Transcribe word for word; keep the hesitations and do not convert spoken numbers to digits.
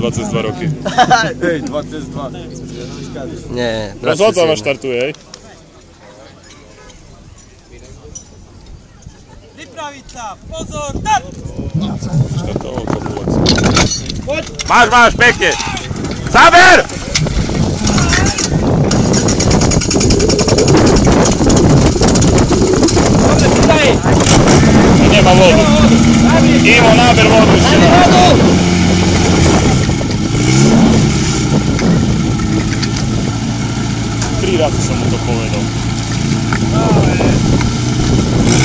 dvadsaťdva roky. Hej, dvadsaťdva. Nie, Rozhodzáva štartuje, hej? Vypraviť sa, pozor, tak! Štartoval kopuláciu. Máš, máš, pekne! Záber! Nemá vodu. Imo, náber vodu ešte. Tri razy som mu to povedal.